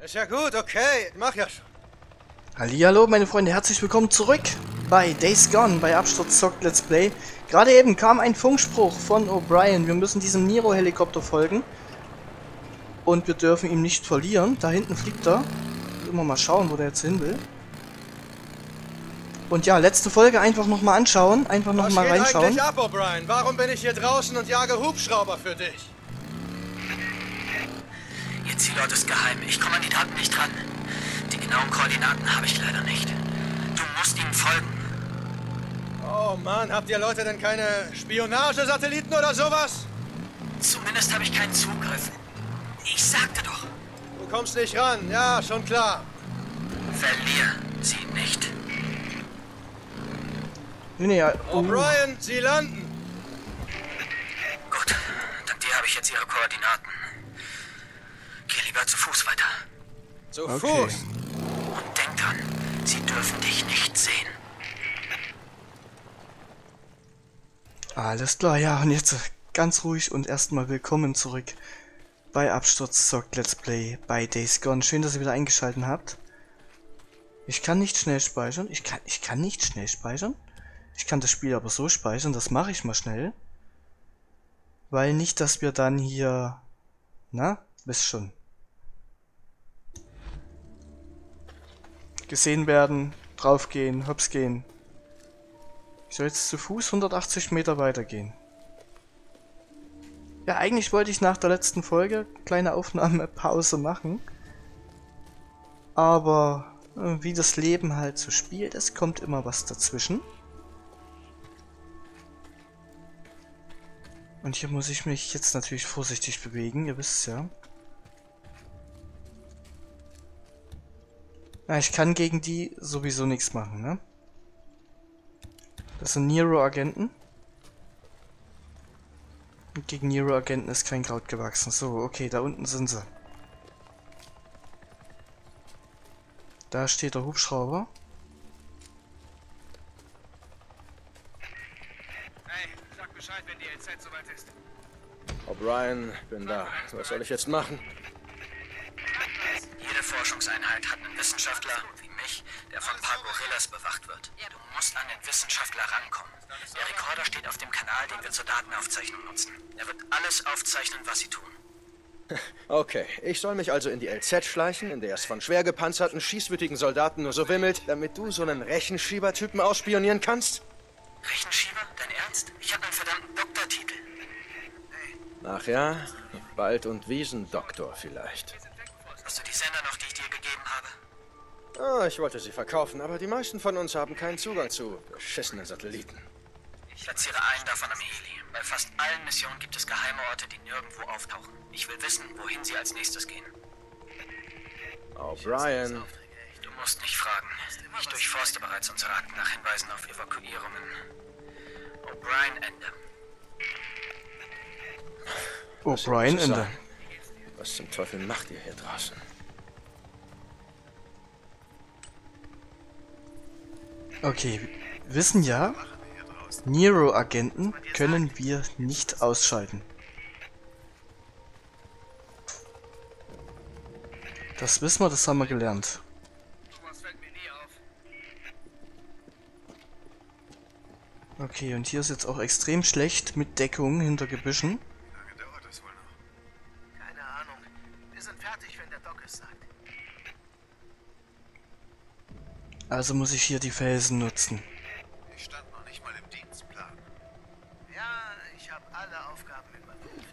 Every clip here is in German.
Ist ja gut, okay. Mach ja schon. Hallihallo meine Freunde, herzlich willkommen zurück bei Days Gone, bei Absturz Zockt Let's Play. Gerade eben kam ein Funkspruch von O'Brien, wir müssen diesem Nero-Helikopter folgen. Und wir dürfen ihn nicht verlieren. Da hinten fliegt er. Immer mal schauen, wo der jetzt hin will. Und ja, letzte Folge einfach nochmal anschauen, einfach nochmal reinschauen. Was geht eigentlich ab, O'Brien? Warum bin ich hier draußen und jage Hubschrauber für dich? Ihr Zielort ist geheim. Ich komme an die Daten nicht ran. Die genauen Koordinaten habe ich leider nicht. Du musst ihnen folgen. Oh Mann, habt ihr Leute denn keine Spionagesatelliten oder sowas? Zumindest habe ich keinen Zugriff. Ich sagte doch. Du kommst nicht ran, ja, schon klar. Verlier sie nicht. Nee, O'Brien, sie landen. Gut, dank dir habe ich jetzt ihre Koordinaten. Geh lieber zu Fuß weiter. Zu Okay. Fuß. Und denk dran, sie dürfen dich nicht sehen. Alles klar, ja, und jetzt ganz ruhig und erstmal willkommen zurück bei Absturz Zockt Let's Play bei Days Gone. Schön, dass ihr wieder eingeschaltet habt. Ich kann nicht schnell speichern. Ich kann nicht schnell speichern. Ich kann das Spiel aber so speichern, das mache ich mal schnell. Weil nicht, dass wir dann hier... Na, wisst schon. Gesehen werden, draufgehen, hops gehen. Ich soll jetzt zu Fuß 180 Meter weitergehen. Ja, eigentlich wollte ich nach der letzten Folge kleine Aufnahmepause machen. Aber wie das Leben halt so spielt, es kommt immer was dazwischen. Und hier muss ich mich jetzt natürlich vorsichtig bewegen, ihr wisst es ja. Na, ich kann gegen die sowieso nichts machen, ne? Das sind Nero-Agenten. Und gegen Nero-Agenten ist kein Kraut gewachsen. So, okay, da unten sind sie. Da steht der Hubschrauber. Hey, sag Bescheid, wenn die LZ soweit ist. O'Brien, bin da. Was soll ich jetzt machen? Jede Forschungseinheit hat einen Wissenschaftler, wie mich, der von ein paar Gorillas bewacht wird. Du musst an den Wissenschaftler rankommen. Der Rekorder steht auf dem Kanal, den wir zur Datenaufzeichnung nutzen. Er wird alles aufzeichnen, was sie tun. Okay, ich soll mich also in die LZ schleichen, in der es von schwer gepanzerten, schießwütigen Soldaten nur so wimmelt, damit du so einen Rechenschiebertypen ausspionieren kannst? Rechenschieber? Dein Ernst? Ich habe einen verdammten Doktortitel. Ach ja, Wald- und Wiesendoktor vielleicht. Hast du die Sender noch, die ich dir gegeben habe? Ah, ich wollte sie verkaufen, aber die meisten von uns haben keinen Zugang zu beschissenen Satelliten. Ich platziere einen davon am Heli. Bei fast allen Missionen gibt es geheime Orte, die nirgendwo auftauchen. Ich will wissen, wohin sie als nächstes gehen. O'Brien, Du musst nicht fragen. Ich durchforste bereits unsere Akten nach Hinweisen auf Evakuierungen. O'Brien, Ende. O'Brien, Ende. Was zum Teufel macht ihr hier draußen? Okay, wir wissen ja, Nero-Agenten können wir nicht ausschalten. Das wissen wir, das haben wir gelernt. Was fällt mir nie auf. Okay, und hier ist jetzt auch extrem schlecht mit Deckung hinter Gebüschen. Wie lange dauert das wohl noch? Keine Ahnung. Wir sind fertig, wenn der Doc es sagt. Also muss ich hier die Felsen nutzen. Ich stand noch nicht mal im Dienstplan. Ja, ich habe alle Aufgaben überprüft.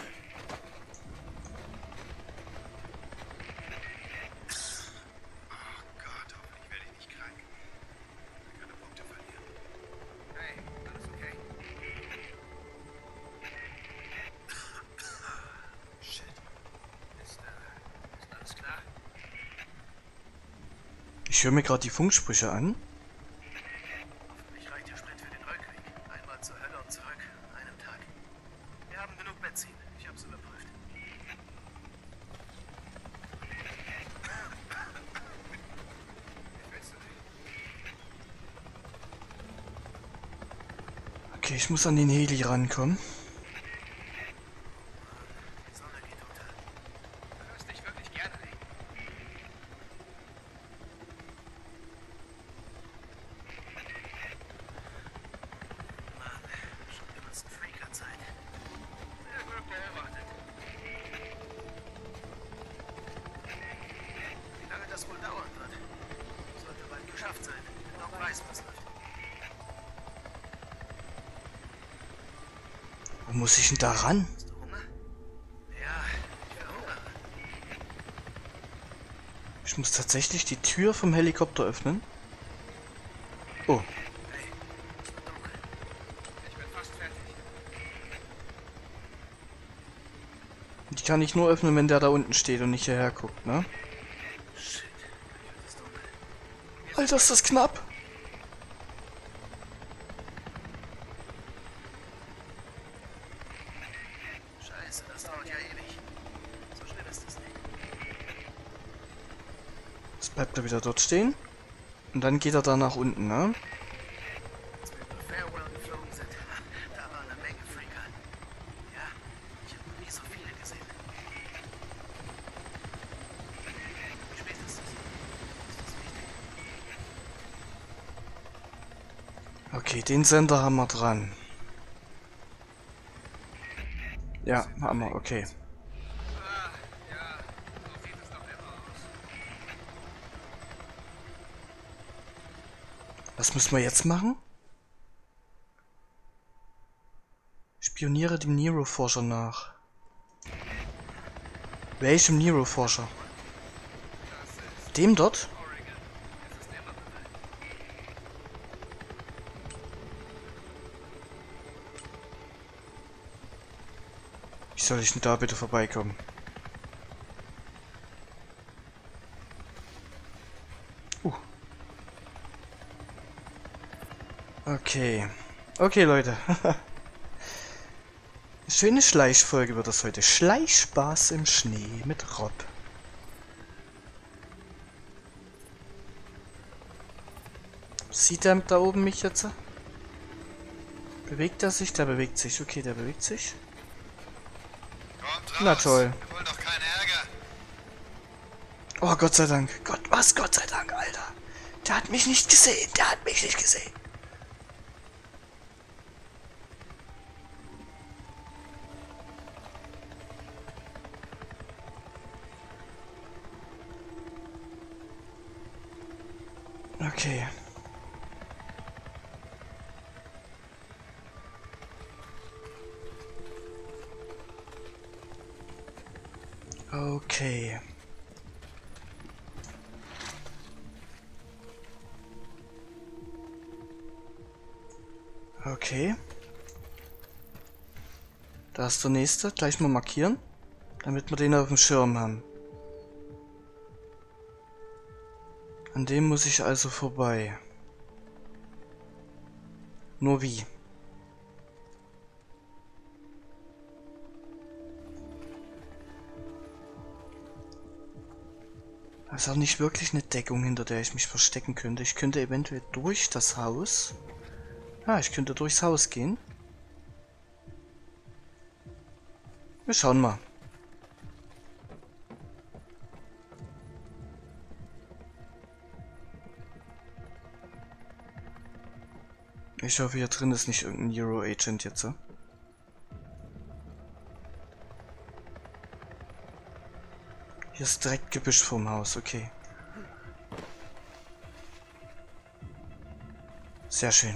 Oh Gott, hoffentlich werde ich nicht krank. Ich kann keine Punkte verlieren. Hey, alles okay? Shit. Ist alles klar? Ich höre mir gerade die Funksprüche an. Hoffentlich reicht der Sprit für den Rückweg. Einmal zur Hölle und zurück, an einem Tag. Wir haben genug Benzin. Ich hab's überprüft. Okay, ich muss an den Heli rankommen. Die Sonne geht unter. Du hörst dich wirklich gerne reden. Wo muss ich denn da ran? Hast du Hunger? Ja, ich will Hunger. Ich muss tatsächlich die Tür vom Helikopter öffnen. Oh. Hey, es wird dunkel. Ich bin fast fertig. Die kann ich nur öffnen, wenn der da unten steht und nicht hierher guckt, ne? Shit, gleich wird es dunkel. Alter, ist das knapp! Scheiße, das dauert ja ewig. So schlimm ist es nicht. Jetzt bleibt er wieder dort stehen. Und dann geht er da nach unten, ne? Als wir über Farewell geflogen sind, da waren eine Menge Freaker. Ja, ich habe noch nie so viele gesehen. Wie spät ist es? Ist das wichtig? Okay, den Sender haben wir dran. Ja, haben wir, okay. Ja, so sieht es doch immer aus. Was müssen wir jetzt machen? Spioniere dem Nero-Forscher nach. Welchem Nero-Forscher? Dem dort? Wie soll ich denn da bitte vorbeikommen? Okay. Okay, Leute. Schöne Schleichfolge wird das heute. Schleichspaß im Schnee mit Rob. Sieht er da oben mich jetzt? Bewegt er sich? Der bewegt sich. Okay, der bewegt sich. Kommt raus. Na toll. Wir wollen doch keinen Ärger. Oh, Gott sei Dank. Gott sei Dank, Alter. Der hat mich nicht gesehen. Der hat mich nicht gesehen. Okay. Okay. Okay. Da ist der nächste. Gleich mal markieren, damit wir den auf dem Schirm haben. An dem muss ich also vorbei. Nur wie? Da ist auch nicht wirklich eine Deckung, hinter der ich mich verstecken könnte. Ich könnte eventuell durch das Haus. Ah, ich könnte durchs Haus gehen. Wir schauen mal. Ich hoffe, hier drin ist nicht irgendein Euro-Agent jetzt. Hier ist direkt Gebüsch vorm Haus, okay. Sehr schön.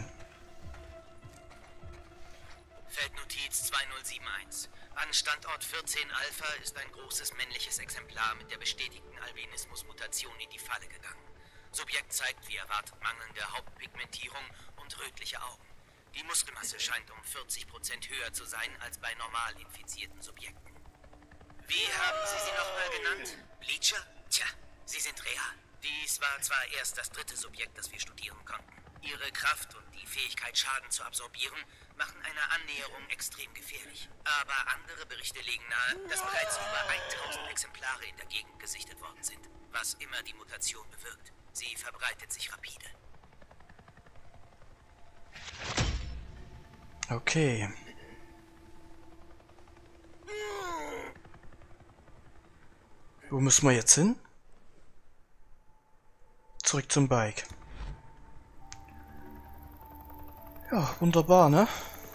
Feldnotiz 2071. An Standort 14 Alpha ist ein großes männliches Exemplar mit der bestätigten Albinismus-Mutation in die Falle gegangen. Subjekt zeigt wie erwartet mangelnde Hauptpigmentierung und rötliche Augen. Die Muskelmasse scheint um 40% höher zu sein als bei normal infizierten Subjekten. Wie haben Sie sie nochmal genannt? Bleacher? Tja, sie sind real. Dies war zwar erst das dritte Subjekt, das wir studieren konnten. Ihre Kraft und die Fähigkeit, Schaden zu absorbieren, machen eine Annäherung extrem gefährlich. Aber andere Berichte legen nahe, dass bereits über 1000 Exemplare in der Gegend gesichtet worden sind. Was immer die Mutation bewirkt, sie verbreitet sich rapide. Okay. Wo müssen wir jetzt hin? Zurück zum Bike. Ja, wunderbar, ne?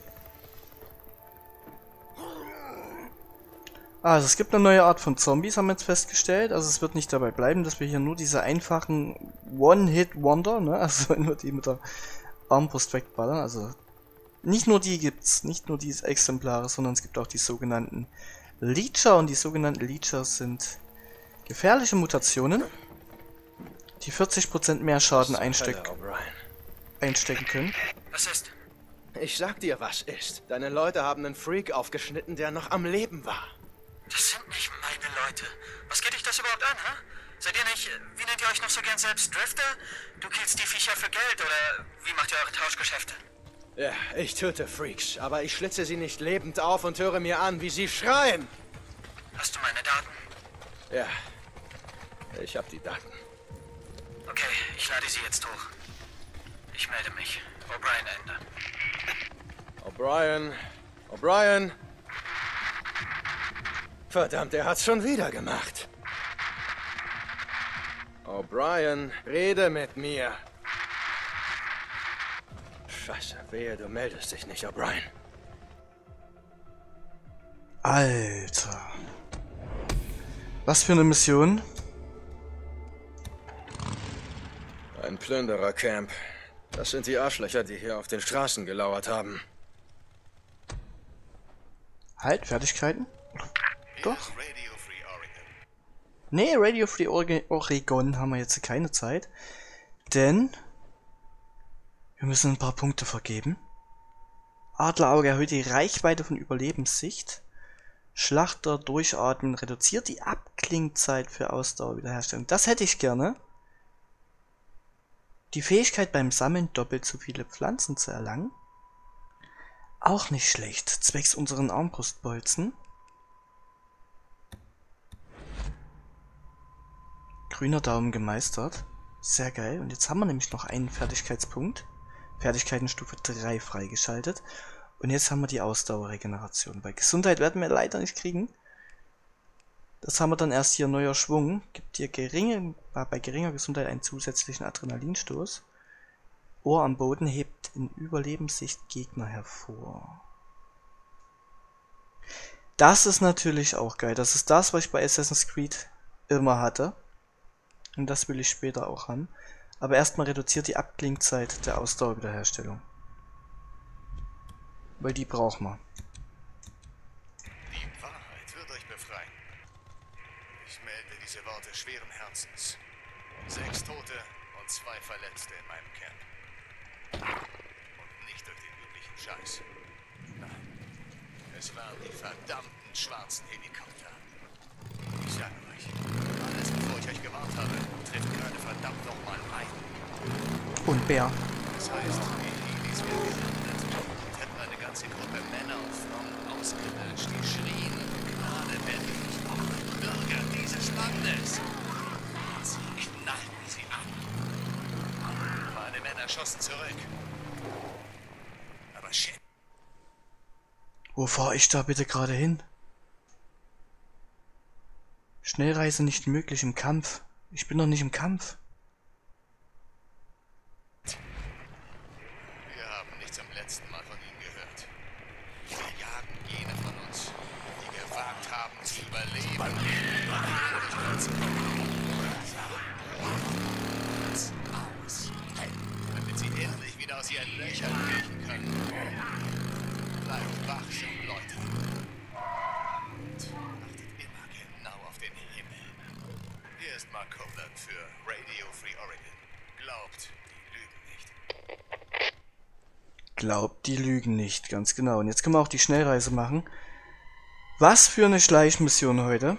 Also es gibt eine neue Art von Zombies, haben wir jetzt festgestellt. Also es wird nicht dabei bleiben, dass wir hier nur diese einfachen One-Hit-Wonder, ne? Also wenn wir die mit der Armbrust wegballern, also Nicht nur die gibt's, nicht nur die Exemplare, sondern es gibt auch die sogenannten Leecher. Und die sogenannten Leecher sind gefährliche Mutationen, die 40% mehr Schaden einstecken können. Was ist? Ich sag dir, was ist. Deine Leute haben einen Freak aufgeschnitten, der noch am Leben war. Das sind nicht meine Leute. Was geht dich das überhaupt an, hä? Seid ihr nicht, wie nennt ihr euch noch so gern selbst, Drifter? Du killst die Viecher für Geld oder wie macht ihr eure Tauschgeschäfte? Ja, ich töte Freaks, aber ich schlitze sie nicht lebend auf und höre mir an, wie sie schreien. Hast du meine Daten? Ja, ich hab die Daten. Okay, ich lade sie jetzt hoch. Ich melde mich. O'Brien Ende. O'Brien. O'Brien. Verdammt, er hat's schon wieder gemacht. O'Brien, rede mit mir. Scheiße, wehe, du meldest dich nicht, O'Brien. Alter. Was für eine Mission? Ein Plünderercamp. Das sind die Arschlöcher, die hier auf den Straßen gelauert haben. Halt, Fertigkeiten? Doch. Radio Free Oregon. Nee, Radio Free Oregon haben wir jetzt keine Zeit. Denn wir müssen ein paar Punkte vergeben. Adlerauge erhöht die Reichweite von Überlebenssicht. Schlachter durchatmen reduziert die Abklingzeit für Ausdauerwiederherstellung. Das hätte ich gerne. Die Fähigkeit beim Sammeln doppelt so viele Pflanzen zu erlangen. Auch nicht schlecht, zwecks unseren Armbrustbolzen. Grüner Daumen gemeistert. Sehr geil. Und jetzt haben wir nämlich noch einen Fertigkeitspunkt. Fertigkeitenstufe 3 freigeschaltet. Und jetzt haben wir die Ausdauerregeneration. Bei Gesundheit werden wir leider nicht kriegen. Das haben wir dann erst hier. Neuer Schwung. Gibt dir bei geringer Gesundheit einen zusätzlichen Adrenalinstoß. Ohr am Boden hebt in Überlebenssicht Gegner hervor. Das ist natürlich auch geil. Das ist das, was ich bei Assassin's Creed immer hatte. Und das will ich später auch haben. Aber erstmal reduziert die Abklingzeit der Ausdauerwiederherstellung. Weil die brauchen wir. Die Wahrheit wird euch befreien. Ich melde diese Worte schweren Herzens. 6 Tote und 2 Verletzte in meinem Camp. Und nicht durch den üblichen Scheiß. Nein, es waren die verdammten schwarzen Helikopter. Ich sage euch, alles, wovor ich euch gewarnt habe, trifft gerade verdammt nochmal ein. Und Bär. Das heißt, die Helis werden gelandet und hätten eine ganze Gruppe Männer und Frauen ausgelöscht, die schrien, Gnade werde ich auch Bürger dieses Landes. Und sie knallten sie ab. Meine Männer schossen zurück. Aber shit. Wo fahre ich da bitte gerade hin? Schnellreise nicht möglich im Kampf. Ich bin noch nicht im Kampf. Wir haben nicht zum letzten Mal von ihnen gehört. Wir jagen jene von uns, die gewagt haben zu überleben. Aus. Damit sie endlich wieder aus ihren Löchern kriechen können. Bleibt wachsam, Leute. Und achtet immer genau auf den Himmel. Hier ist Mark Copeland für Radio Free Oregon. Glaubt, die lügen nicht. Glaubt, die lügen nicht, ganz genau. Und jetzt können wir auch die Schnellreise machen. Was für eine Schleichmission heute.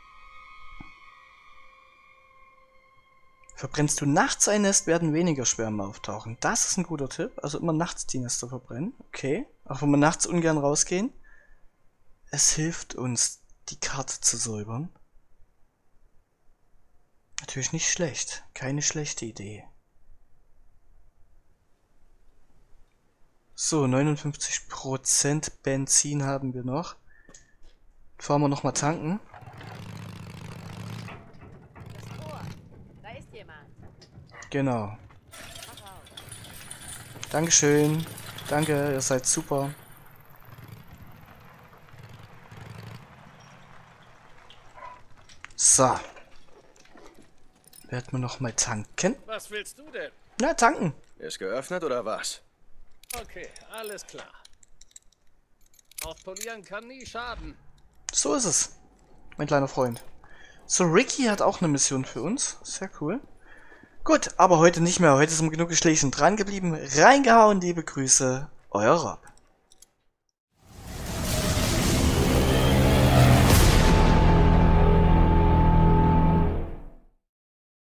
Verbrennst du nachts ein Nest, werden weniger Schwärme auftauchen. Das ist ein guter Tipp. Also immer nachts die Nester verbrennen. Okay. Auch wenn wir nachts ungern rausgehen. Es hilft uns, die Karte zu säubern. Natürlich nicht schlecht. Keine schlechte Idee. So, 59% Benzin haben wir noch. Fahren wir nochmal tanken. Da ist jemand. Genau. Dankeschön. Danke, ihr seid super. So. Werden wir nochmal tanken? Was willst du denn? Na, tanken. Ist geöffnet oder was? Okay, alles klar. Aufpolieren kann nie schaden. So ist es, mein kleiner Freund. So, Ricky hat auch eine Mission für uns. Sehr cool. Gut, aber heute nicht mehr. Heute sind wir genug geschlichen dran geblieben. Reingehauen, liebe Grüße, euer Rob.